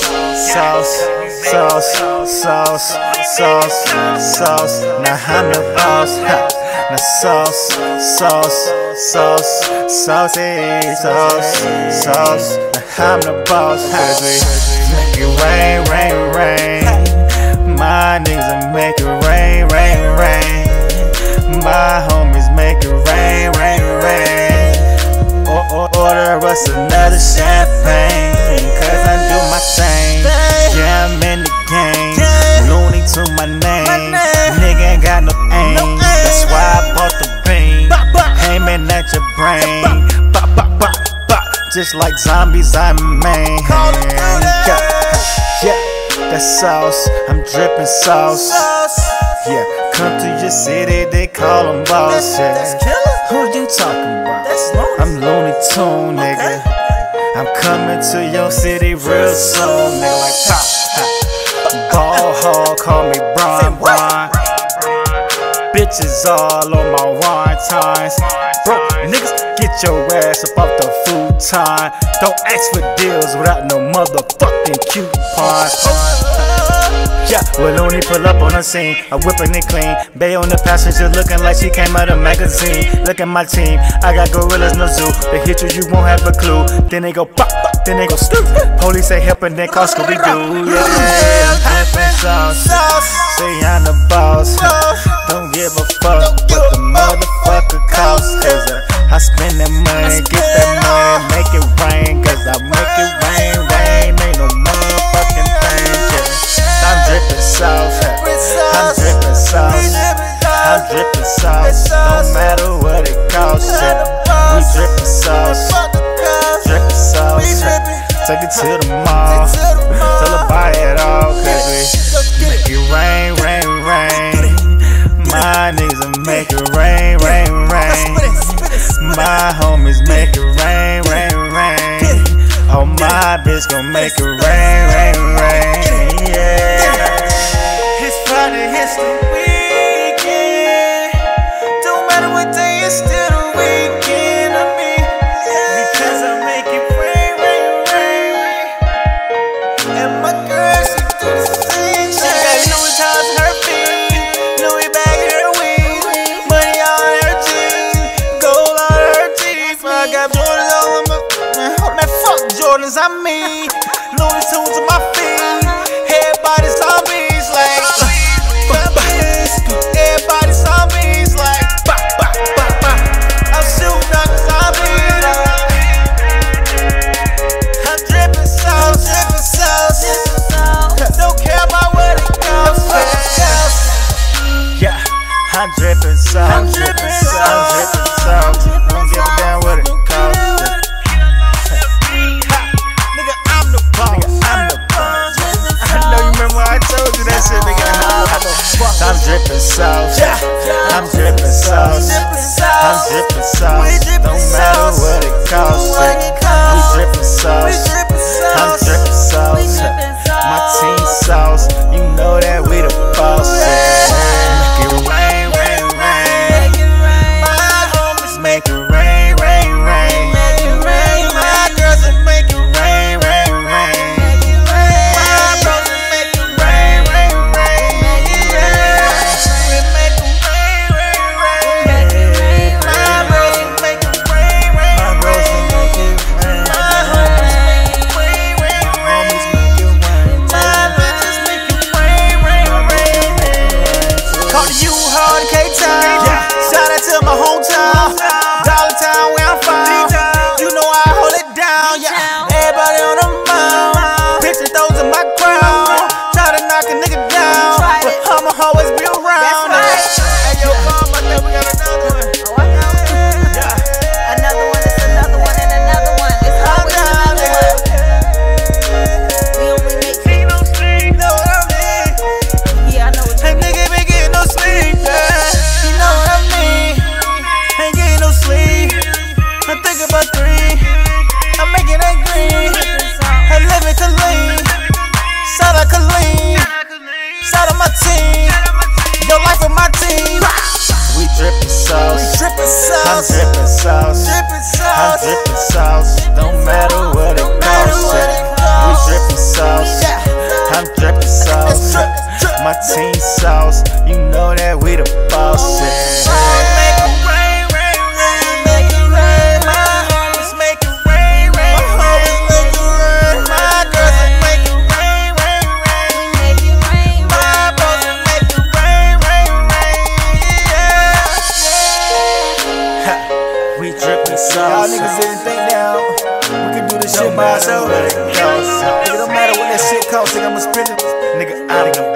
sauce, sauce, sauce, sauce, sauce. Now I'm the boss. Now sauce, sauce, sauce, saucy, sauce, sauce. Now I'm the boss. Cause we make it rain, rain, rain. My niggas make it rain, rain, rain. My homies make it rain, rain, rain. Order us another champagne, cause I do my thing. Yeah, I'm in the game. Luniey to my name. Nigga ain't got no aim. That's why I bought the beam. Aiming at your brain. Just like zombies, I'm main. Yeah, that sauce, I'm dripping sauce. Yeah, come to your city, they call them boss. Yeah. Who you talking about? I'm Luniey Tune, nigga. I'm coming to your city real soon, nigga. Like pop, ball hog, call me Bron. Bitches all on my wontons. Bro, niggas, get your ass up off the futon. Don't ask for deals without no motherfucking coupons. Yeah, well, Luniey pull up on the scene, I'm whipping it clean. Bay on the passenger looking like she came out of a magazine. Look at my team, I got gorillas in the zoo. They hit you, you won't have a clue. Then they go pop, pop, then they go stoop. Police say help and then call Scooby-Doo. Yeah, drippin' sauce, say I'm the boss. Don't give a fuck what the motherfucker costs. Cause I spend that money, get that money, make it rain. Cause I make it rain, rain, ain't no motherfucking thing. I'm drippin' sauce, I'm drippin' sauce, I'm drippin' sauce. No matter what it costs, we drippin' sauce, drippin' sauce. Take it to the mall, tell her buy it all, cause we make it rain, rain, rain. My niggas make it rain, rain, rain. My homies make it rain, rain, rain. Oh, my bitch gon' make it rain, rain, rain. Yeah. It's Friday, it's the weekend. Don't matter what day, it's still the weekend of me. Because I make it rain, rain, rain. And my girl, she do the same. She got Louis ties in her feet, Louis bag in her weed, money on her jeans, gold on her teeth. I got Jordans on my man, fuck Jordans, I mean Luniey Tunes on my feet. Everybody zombies like everybody zombies like I'm shooting up zombies like I'm dripping sauce, dripping sauce. Don't care about what it costs. Yeah, I'm dripping sauce, I'm dripping sauce, I'm dripping sauce. Don't give a damn what it costs. I'm drippin' sauce, I'm drippin' sauce, I'm drippin' sauce. Don't matter what it costs, we drippin' sauce, I'm drippin' sauce. My team sauce, you know that we the boss. Make it rain, rain, rain. My homies make it rain, rain, rain. My girls that make it rain, rain, rain. My bros that make it rain, rain, rain. We make it rain, rain, rain. My bros that make cost, think I'ma spend it. Nigga, I think I'm